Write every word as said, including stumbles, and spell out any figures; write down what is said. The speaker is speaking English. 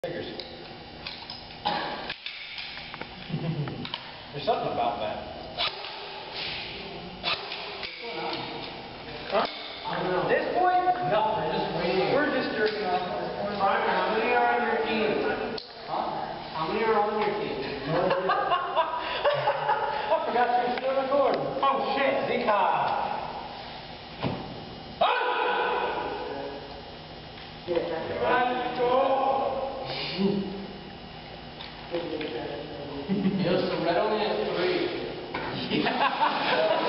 There's something about that. Huh? I don't know. This point? No, we're just waiting. We're just jerking off at this point. Brian, how many are on your team? Huh? How many are on your team? I forgot you were still recording. Oh shit, Zika. Let's go. Yo, so Red only has three. Yeah.